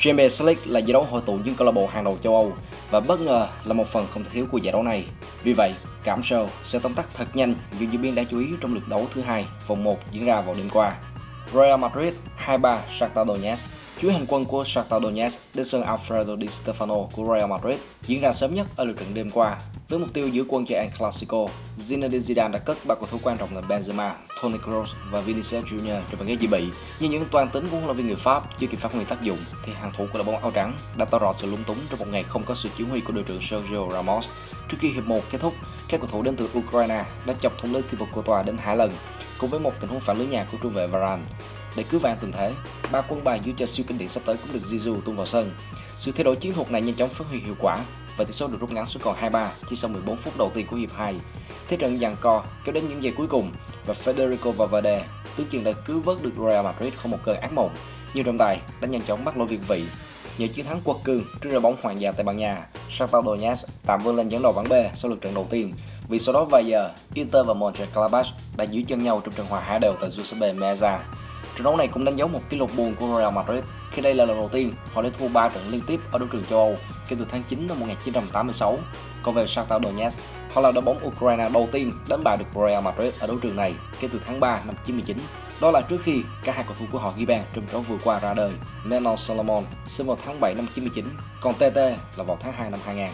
Champions League là giải đấu hội tụ những câu lạc bộ hàng đầu châu Âu và bất ngờ là một phần không thể thiếu của giải đấu này. Vì vậy, Cảm Show sẽ tóm tắt thật nhanh những diễn biến đáng chú ý trong lượt đấu thứ hai, vòng 1 diễn ra vào đêm qua. Real Madrid 2-3 Shakhtar Donetsk. Chuyến hành quân của Shakhtar Donetsk đến sân Alfredo Di Stefano của Real Madrid diễn ra sớm nhất ở lượt trận đêm qua. Với mục tiêu giữ quân cho El Clasico, Zinedine Zidane đã cất ba cầu thủ quan trọng là Benzema, Toni Kroos và Vinicius Junior trong bảng ghế dự bị. Nhưng những toan tính của huấn luyện viên người Pháp chưa kịp phát huy tác dụng, thì hàng thủ của đội bóng áo trắng đã tỏ rõ sự lúng túng trong một ngày không có sự chỉ huy của đội trưởng Sergio Ramos. Trước khi hiệp 1 kết thúc, các cầu thủ đến từ Ukraine đã chọc thủng lưới Thibaut Courtois đến 2 lần, cùng với một tình huống phản lưới nhà của trung vệ Varane. Để cứu vãn tình thế, ba quân bài giữ cho siêu kinh điển sắp tới cũng được Zizou tung vào sân. Sự thay đổi chiến thuật này nhanh chóng phát huy hiệu quả và tỷ số được rút ngắn xuống còn 2-3 chỉ sau 14 phút đầu tiên của hiệp 2. Thế trận giằng co kéo đến những giây cuối cùng và Federico Valverde tướng chừng đã cứu vớt được Real Madrid không một cơn ác mộng, nhưng trọng tài đã nhanh chóng bắt lỗi việt vị. Nhờ chiến thắng quật cường trước đội bóng hoàng gia Tây Ban Nha, Shakhtar Donetsk tạm vươn lên dẫn đầu bảng B sau lượt trận đầu tiên. Vì sau đó vài giờ, Inter và Mönchengladbach đã giữ chân nhau trong trận hòa hai đều tại Giuseppe Meazza. Trận đấu này cũng đánh dấu một kỷ lục buồn của Real Madrid khi đây là lần đầu tiên họ đã thua 3 trận liên tiếp ở đấu trường châu Âu kể từ tháng 9 năm 1986. Còn về Shakhtar Donetsk, họ là đội bóng Ukraine đầu tiên đánh bại được Real Madrid ở đấu trường này kể từ tháng 3 năm 99. Đó là trước khi cả hai cầu thủ của họ ghi bàn trong trận đấu vừa qua ra đời. Menno Solomon sinh vào tháng 7 năm 99, còn TT là vào tháng 2 năm 2000.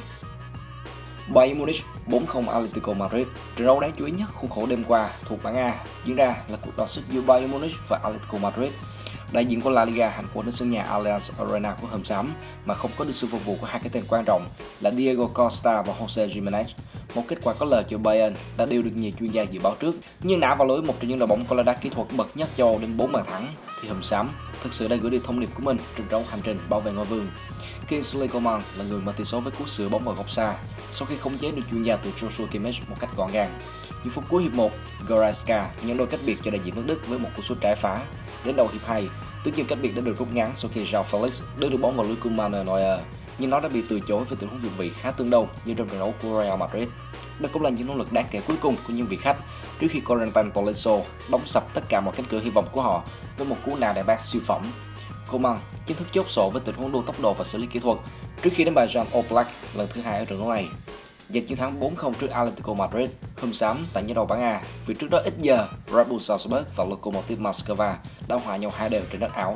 Bayern Munich 4-0 Atletico Madrid. Trận đấu đáng chú ý nhất khuôn khổ đêm qua thuộc bảng A diễn ra là cuộc đọ sức giữa Bayern Munich và Atletico Madrid. Đại diện của La Liga hành quân đến sân nhà Allianz Arena của Hầm Xám mà không có được sự phục vụ của hai cái tên quan trọng là Diego Costa và Jose Gimenez. Một kết quả có lợi cho Bayern đã đều được nhiều chuyên gia dự báo trước, nhưng nã vào lưới một trong những đội bóng có đá kỹ thuật bậc nhất châu Âu đến 4 bàn thắng thì Hầm Xám thực sự đã gửi đi thông điệp của mình trong trận hành trình bảo vệ ngôi vương. Kingsley Coman là người mở tỷ số với cú sửa bóng vào góc xa sau khi khống chế được chuyên gia từ Joshua Kimmich một cách gọn gàng. Những phút cuối hiệp 1, Goretzka nhận đôi cách biệt cho đại diện nước Đức với một cú sút trái phá. Đến đầu hiệp 2, tướng chuyền cách biệt đã được rút ngắn sau khi João Felix đưa được bóng vào lưới của Manuel Neuer, nhưng nó đã bị từ chối với tình huống việt vị khá tương đồng như trong trận đấu của Real Madrid. Đây cũng là những nỗ lực đáng kể cuối cùng của những vị khách trước khi Corentin Tolisso đóng sập tất cả mọi cánh cửa hy vọng của họ với một cú nã đại bác siêu phẩm. Coman chính thức chốt sổ với tình huống đua tốc độ và xử lý kỹ thuật trước khi đánh bại Jan Oblak lần thứ hai ở trận đấu này. Giành chiến thắng 4-0 trước Atletico Madrid, Hầm Xám tại nhớ đầu bảng A, vì trước đó ít giờ Red Bull Salzburg và Lokomotiv Moscow đã hòa nhau 2 đều trên đất Áo.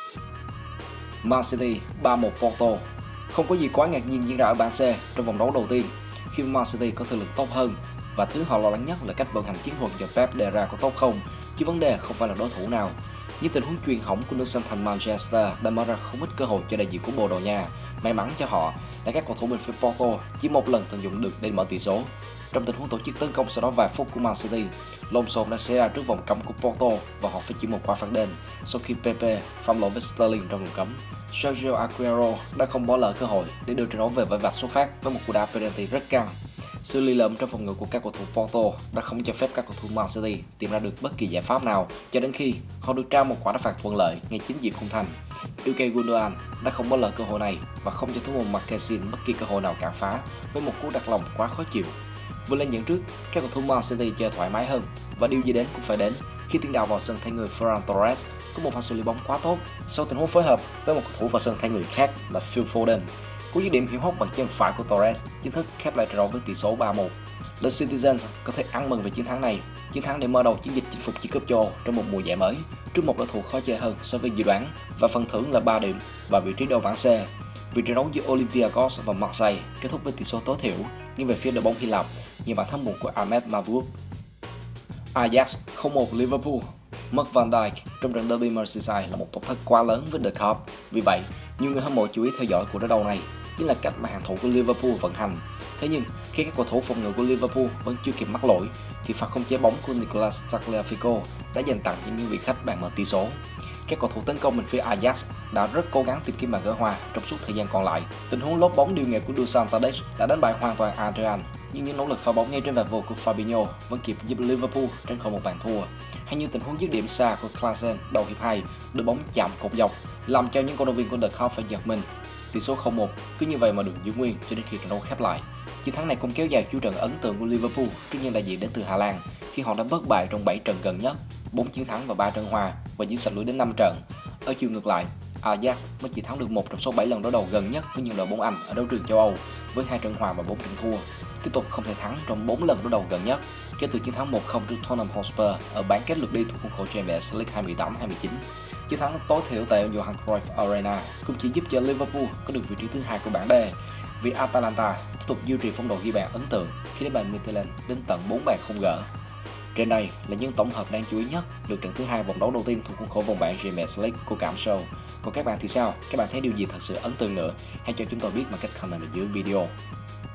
Man City 3-1 Porto. Không có gì quá ngạc nhiên diễn ra ở bảng C trong vòng đấu đầu tiên khi Man City có thực lực tốt hơn và thứ họ lo lắng nhất là cách vận hành chiến thuật do Pep đề ra có tốt không, chứ vấn đề không phải là đối thủ nào. Những tình huống chuyền hỏng của nước xanh thành Manchester đã mở ra không ít cơ hội cho đại diện của Bồ Đào Nha. May mắn cho họ là các cầu thủ bên phía Porto chỉ một lần tận dụng được để mở tỷ số. Trong tình huống tổ chức tấn công sau đó vài phút của Man City, lộn xộn đã xảy ra trước vòng cấm của Porto và họ phải chịu một quả phạt đền sau khi Pepe phạm lỗi với Sterling trong vòng cấm. Sergio Aguero đã không bỏ lỡ cơ hội để đưa trận đấu về với vạch xuất phát với một cú đá penalty rất căng. Sự lì lợm trong phòng ngự của các cầu thủ Porto đã không cho phép các cầu thủ Man City tìm ra được bất kỳ giải pháp nào cho đến khi họ được trao một quả đá phạt thuận lợi ngay chính diện khung thành. Ilkay Gundogan đã không bỏ lỡ cơ hội này và không cho thủ môn Marquezine bất kỳ cơ hội nào cản phá với một cú đặt lòng quá khó chịu. Vừa lên dẫn trước, các cầu thủ Man City chơi thoải mái hơn và điều gì đến cũng phải đến khi tiền đạo vào sân thay người Ferran Torres có một pha xử lý bóng quá tốt sau tình huống phối hợp với một cầu thủ vào sân thay người khác là Phil Foden. Cú dứt điểm hiểm hóc bằng chân phải của Torres chính thức khép lại trận đấu với tỷ số 3-1. The Citizens có thể ăn mừng về chiến thắng này, chiến thắng để mở đầu chiến dịch chinh phục chiếc cúp châu Âu trong một mùa giải mới trước một đối thủ khó chơi hơn so với dự đoán và phần thưởng là 3 điểm và vị trí đầu bảng C. Vì trận đấu giữa Olympiacos và Marseille kết thúc với tỷ số tối thiểu nhưng về phía đội bóng Hy Lạp như bàn thắng muộn của Ahmed Mahmoud. Ajax 0-1 Liverpool. Mất Van Dijk trong trận derby Merseyside là một tổn thất quá lớn với The Cup. Vì vậy, nhiều người hâm mộ chú ý theo dõi cuộc đối đầu này chính là cách mà hàng thủ của Liverpool vận hành. Thế nhưng khi các cầu thủ phòng ngự của Liverpool vẫn chưa kịp mắc lỗi thì phạt không chế bóng của Nicolas Tagliafico đã dành tặng cho những vị khách bàn mở tỷ số. Các cầu thủ tấn công bên phía Ajax đã rất cố gắng tìm kiếm bàn gỡ hòa trong suốt thời gian còn lại. Tình huống lốp bóng điều nghệ của Dusan Tadic đã đánh bại hoàn toàn Adrian, nhưng những nỗ lực phá bóng ngay trên vạt vô của Fabinho vẫn kịp giúp Liverpool tránh khỏi một bàn thua. Hay như tình huống dứt điểm xa của Klaassen đầu hiệp 2, đưa bóng chạm cột dọc làm cho những cổ động viên của The Cup phải giật mình. Tỷ số 0-1 cứ như vậy mà được giữ nguyên cho đến khi trận đấu khép lại. Chiến thắng này cũng kéo dài chu trận ấn tượng của Liverpool trước những đại diện đến từ Hà Lan khi họ đã bất bại trong 7 trận gần nhất, 4 chiến thắng và 3 trận hòa và giữ sạch lưới đến 5 trận. Ở chiều ngược lại, Ajax mới chỉ thắng được 1 trong số 7 lần đối đầu gần nhất với những đội bóng Anh ở đấu trường châu Âu với 2 trận hòa và 4 trận thua, tiếp tục không thể thắng trong 4 lần đối đầu gần nhất kể từ chiến thắng 1-0 trước Tottenham Hotspur ở bán kết lượt đi thuộc khuôn khổ Champions League 2018-2019. Chiến thắng tối thiểu tại Johan Cruyff Arena cũng chỉ giúp cho Liverpool có được vị trí thứ hai của bảng D, vì Atalanta tiếp tục duy trì phong độ ghi bàn ấn tượng khi đá bàn Midtjylland đến tận 4 bàn không gỡ. Trên đây là những tổng hợp đáng chú ý nhất lượt trận thứ hai vòng đấu đầu tiên thuộc khuôn khổ vòng bảng Champions League của Cảm Show. Còn các bạn thì sao? Các bạn thấy điều gì thật sự ấn tượng nữa? Hãy cho chúng tôi biết bằng cách comment ở dưới video.